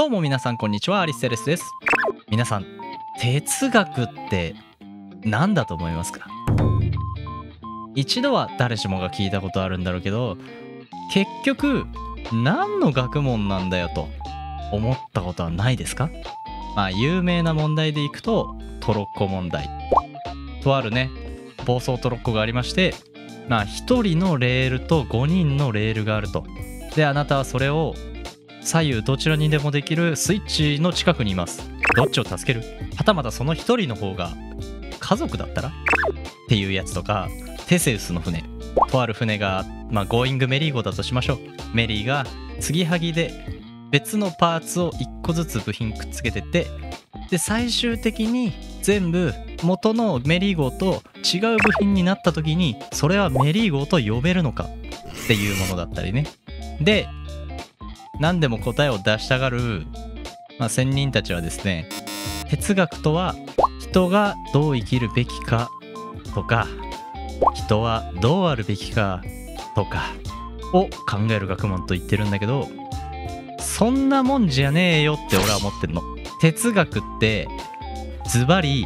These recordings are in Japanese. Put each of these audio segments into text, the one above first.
どうも皆さんこんにちは、アリステレスです。皆さん、哲学って何だと思いますか？一度は誰しもが聞いたことあるんだろうけど、結局何の学問なんだよと思ったことはないですか？有名な問題でいくとトロッコ問題。とあるね、暴走トロッコがありまして、1人のレールと5人のレールがあると。で、あなたはそれを左右どちらにでもできるスイッチの近くにいます。どっちを助ける？はたまたその一人の方が家族だったらっていうやつとか、テセウスの船。とある船が、ゴーイングメリー号だとしましょう。メリーが継ぎはぎで別のパーツを1個ずつ部品くっつけてって、で最終的に全部元のメリー号と違う部品になった時に、それはメリー号と呼べるのかっていうものだったりね。で何でも答えを出したがる、仙人たちはですね、哲学とは人がどう生きるべきかとか、人はどうあるべきかとかを考える学問と言ってるんだけど、そんなもんじゃねえよって俺は思ってるの。哲学ってズバリ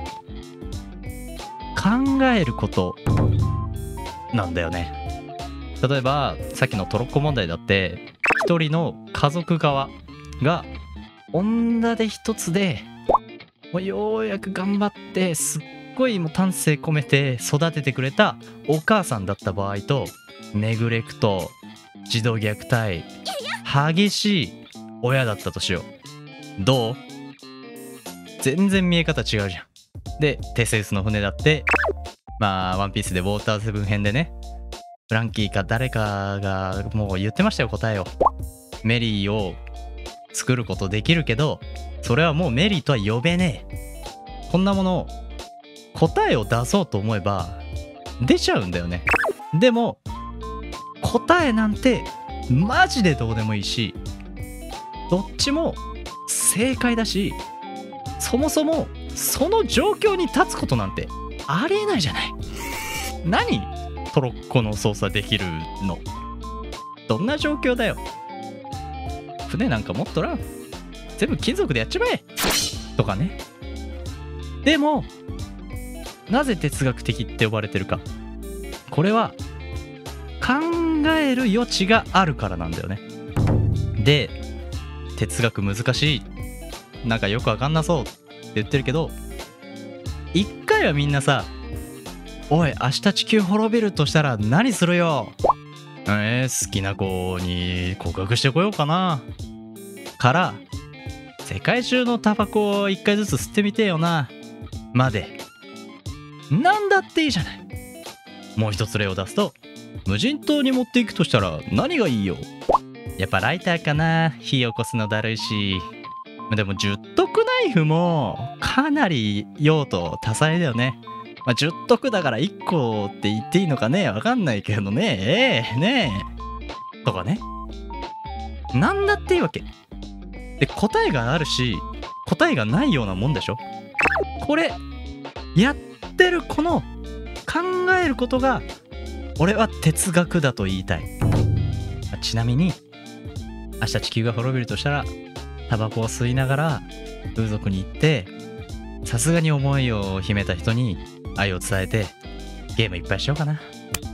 考えることなんだよね。例えばさっきのトロッコ問題だって、一人の家族側が女手一つでもうようやく頑張ってすっごいもう丹精込めて育ててくれたお母さんだった場合と、ネグレクト、児童虐待激しい親だったとしよう。どう？全然見え方違うじゃん。でテセウスの船だって、ワンピースでウォーターセブン編でね、フランキーか誰かがもう言ってましたよ、答えを。メリーを作ることできるけど、それはもうメリーとは呼べねえ。こんなもの答えを出そうと思えば出ちゃうんだよね。でも答えなんてマジでどうでもいいし、どっちも正解だし、そもそもその状況に立つことなんてありえないじゃない。何トロッコの操作できるの？どんな状況だよ。船なんか持っとらん。全部金属でやっちまえとかね。でもなぜ哲学的って呼ばれてるか。これは考える余地があるからなんだよね。で哲学難しい、なんかよくわかんなそうって言ってるけど、一回はみんなさ、おい明日地球滅びるとしたら何するよ、好きな子に告白してこようかなから世界中のタバコを一回ずつ吸ってみてえよなまで、なんだっていいじゃない。もう一つ例を出すと、無人島に持っていくとしたら何がいいよ。やっぱライターかな。火起こすのだるいし。でも十徳ナイフもかなり用途多彩だよね。十徳だから1個って言っていいのかね、わかんないけどね。ねえとかね、なんだっていいわけで、答えがあるし答えがないようなもんでしょ。これやってるこの考えることが俺は哲学だと言いたい。ちなみに明日地球が滅びるとしたら、タバコを吸いながら風俗に行って、さすがに思いを秘めた人に愛を伝えてゲームいっぱいしようかな。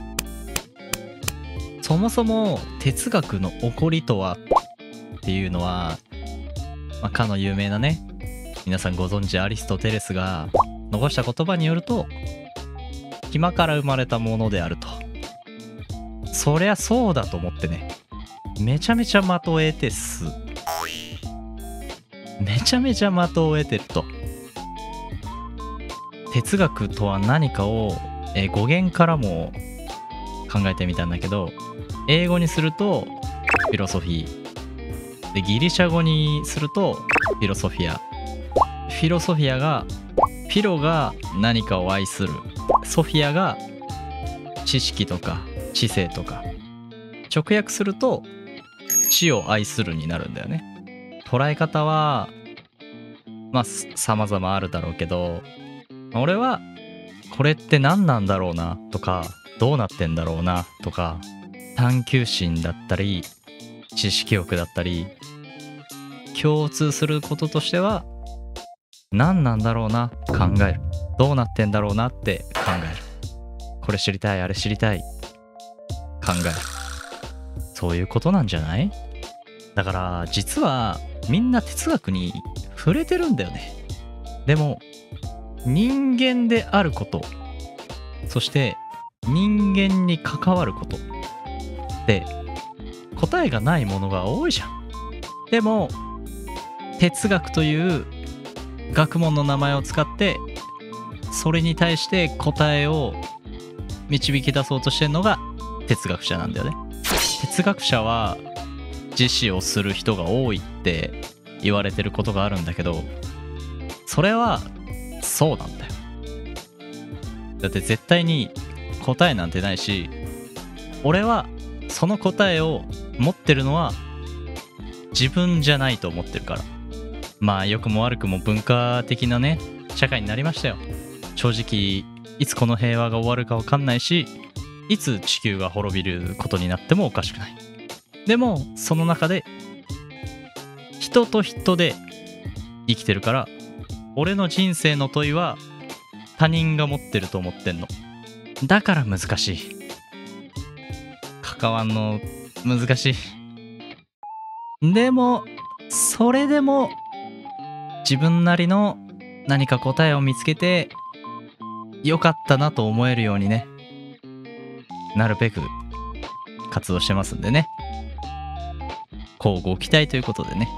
そもそも哲学の起こりとはっていうのは、かの有名なね、皆さんご存知アリストテレスが残した言葉によると、暇から生まれたものであると。そりゃそうだと思ってね、めちゃめちゃ的を得てす。めちゃめちゃ的を得てると。哲学とは何かを、語源からも考えてみたんだけど、英語にするとフィロソフィーで、ギリシャ語にするとフィロソフィア。フィロソフィアが、フィロが何かを愛する、ソフィアが知識とか知性とか、直訳すると知を愛するになるんだよね。捉え方は様々あるだろうけど、俺はこれって何なんだろうなとか、どうなってんだろうなとか、探求心だったり知識欲だったり、 共通することとしては、何なんだろうな、考える。どうなってんだろうなって考える。これ知りたい、あれ知りたい、考える。そういうことなんじゃない？だから実はみんな哲学に触れてるんだよね。でも人間であること、そして人間に関わることって答えがないものが多いじゃん。でも哲学という学問の名前を使ってそれに対して答えを導き出そうとしてるのが哲学者なんだよね。哲学者は自死をする人が多いって言われてることがあるんだけど、それはそうなんだよ。だって絶対に答えなんてないし、俺はその答えを持ってるのは自分じゃないと思ってるから。まあ良くも悪くも文化的なね社会になりましたよ。正直いつこの平和が終わるか分かんないし、いつ地球が滅びることになってもおかしくない。でもその中で人と人で生きてるから、俺の人生の問いは他人が持ってると思ってんの。だから難しい。関わんの難しい。でもそれでも自分なりの何か答えを見つけてよかったなと思えるようにね、なるべく活動してますんでね、乞うご期待ということでね。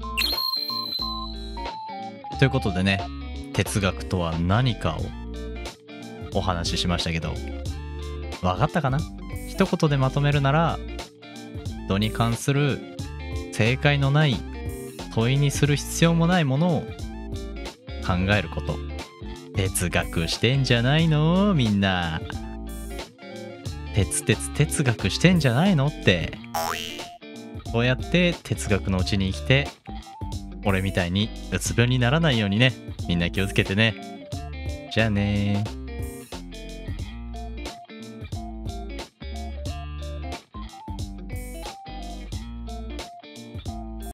ということでね、哲学とは何かをお話ししましたけど、分かったかな？一言でまとめるなら、人に関する正解のない問いにする必要もないものを考えること。哲学してんじゃないの？みんな哲学してんじゃないのって。こうやって哲学のうちに生きて、俺みたいにうつ病にならないようにね、みんな気をつけてね。じゃあねー。